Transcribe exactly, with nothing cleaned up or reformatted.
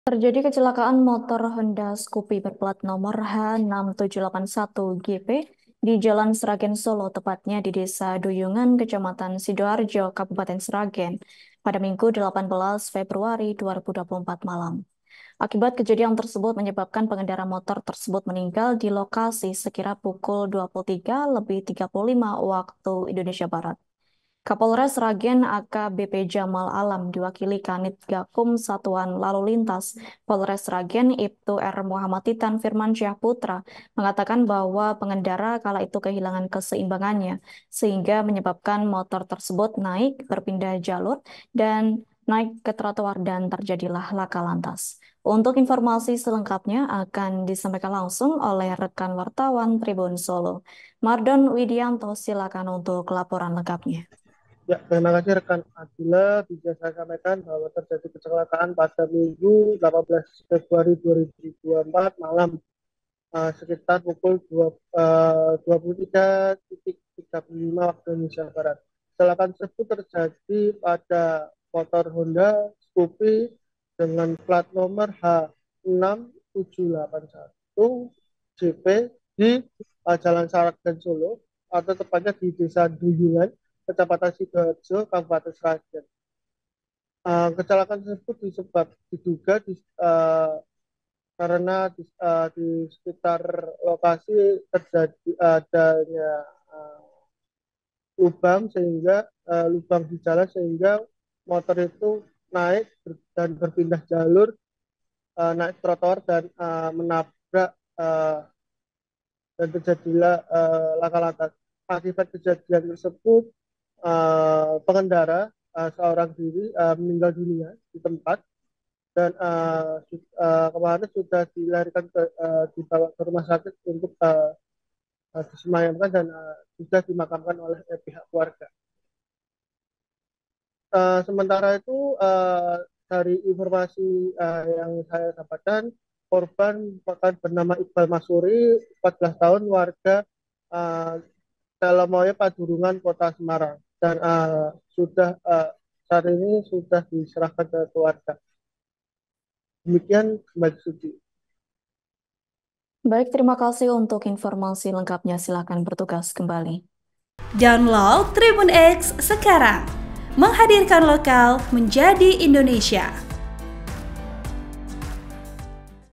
Terjadi kecelakaan motor Honda Scoopy berplat nomor H enam tujuh delapan satu G P di Jalan Sragen Solo, tepatnya di Desa Duyungan, Kecamatan Sidoarjo, Kabupaten Sragen, pada Minggu delapan belas Februari dua ribu dua puluh empat malam. Akibat kejadian tersebut menyebabkan pengendara motor tersebut meninggal di lokasi sekira pukul dua puluh tiga lebih tiga puluh lima waktu Indonesia Barat. Kapolres Sragen A K B P Jamal Alam diwakili Kanit Gakum Satuan Lalu Lintas Polres Sragen Ibtu R. Muhammad Titan Firmansyah Putra mengatakan bahwa pengendara kala itu kehilangan keseimbangannya sehingga menyebabkan motor tersebut naik berpindah jalur dan naik ke trotoar dan terjadilah laka lantas. Untuk informasi selengkapnya akan disampaikan langsung oleh rekan wartawan Tribun Solo. Mardon Widianto, silakan untuk laporan lengkapnya. Ya, terima kasih rekan Adila. Bisa saya sampaikan bahwa terjadi kecelakaan pada Minggu delapan belas Februari dua ribu dua puluh empat malam uh, sekitar pukul dua puluh tiga tiga puluh lima waktu Indonesia Barat. Kecelakaan tersebut terjadi pada motor Honda Scoopy dengan plat nomor H enam tujuh delapan satu J P di uh, Jalan Sragen Solo atau tepatnya di Desa Duyungan, Kecamatan Sidoarjo, Kabupaten Sragen. Uh, kecelakaan tersebut disebab diduga di, uh, karena di, uh, di sekitar lokasi terjadi adanya uh, lubang sehingga uh, lubang di jalan sehingga motor itu naik dan berpindah jalur, uh, naik trotoar dan uh, menabrak uh, dan terjadilah uh, laka lantas. Akibat kejadian tersebut, uh, pengendara uh, seorang diri uh, meninggal dunia di tempat dan uh, uh, kemarin sudah dilarikan ke uh, dibawa ke rumah sakit untuk uh, uh, disemayamkan dan uh, sudah dimakamkan oleh uh, pihak keluarga. Uh, sementara itu uh, dari informasi uh, yang saya dapatkan, korban merupakan bernama Iqbal Masuri, empat belas tahun, warga uh, Telomoyo Padurungan, Kota Semarang, dan uh, sudah uh, saat ini sudah diserahkan ke keluarga. Demikian Mbak Suci. Baik, terima kasih untuk informasi lengkapnya. Silakan bertugas kembali. Download Tribun X sekarang, menghadirkan lokal menjadi Indonesia.